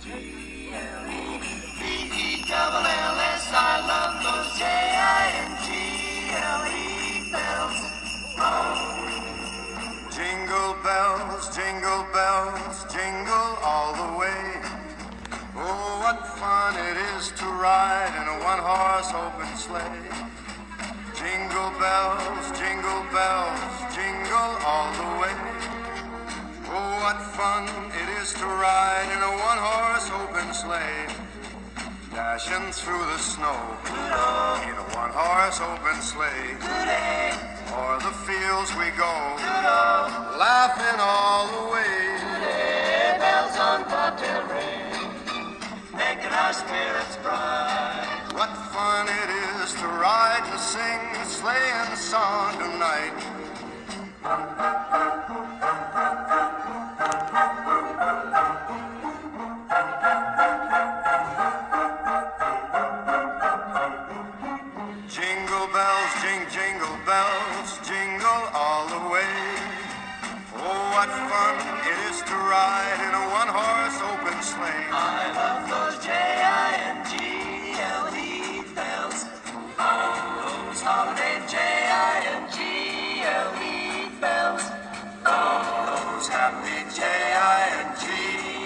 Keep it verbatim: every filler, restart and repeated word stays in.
B E double L S, I love those J I N G L E bells. Jingle bells, jingle bells, jingle all the way. Oh, what fun it is to ride in a one-horse open sleigh. Jingle bells, jingle bells, jingle all the way. Oh, what fun it is to ride in a one-horse open sleigh. Dashing through the snow in a one-horse open sleigh. O'er the fields we go, laughing all the way. Bells on bobtail ring, making our spirits bright. What fun it is to ride and sing a sleighing song tonight. Jingle bells, jing, jingle bells, jingle all the way. Oh, what fun it is to ride in a one-horse open sleigh. I love those J I N G L E bells. Oh, those holiday J I N G L E bells. Oh, those happy J I N G